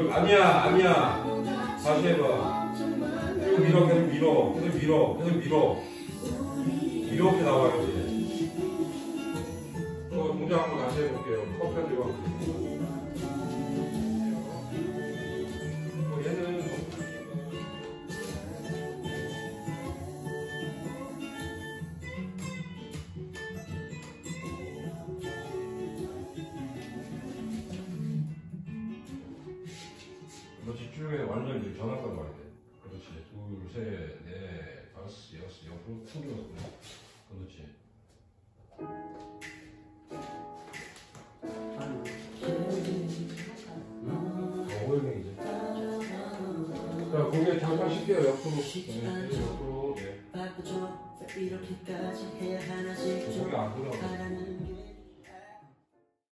아니야 아니야. 다시 해봐. 계속 밀어 계속 밀어 계속 밀어 계속 밀어. 이렇게 나와야지. 동작 한번 다시 해볼게요. 커피 가지고. 얘는 너 집중해. 완전 이제 전환까지 와야 돼. 그렇지. 둘, 셋, 넷, 다섯, 여섯, 옆으로 튕겨놨구나. 그렇지. 호영이지. 자, 고개 잠깐 쉴게요. 옆으로. 옆으로. 네. 고개 안 돌아가.